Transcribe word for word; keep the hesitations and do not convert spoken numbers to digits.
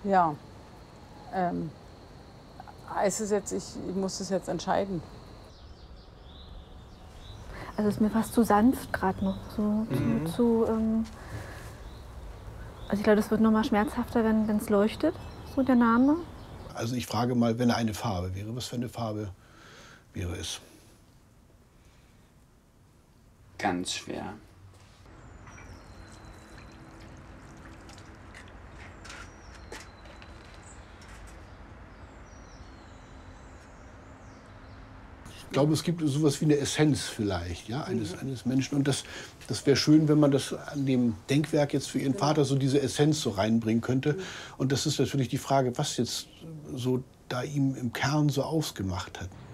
Ja, ähm, heißt es jetzt, ich, ich muss es jetzt entscheiden? Also es ist mir fast zu sanft gerade noch, so Mhm. zu, zu ähm also ich glaube, das wird noch mal schmerzhafter, wenn es leuchtet, so der Name. Also ich frage mal, wenn er eine Farbe wäre, was für eine Farbe wäre es? Ganz schwer. Ich glaube, es gibt so was wie eine Essenz vielleicht, ja, eines, eines Menschen. Und das, das wäre schön, wenn man das an dem Denkwerk jetzt für Ihren Vater so diese Essenz so reinbringen könnte. Und das ist natürlich die Frage, was jetzt so da ihm im Kern so ausgemacht hat.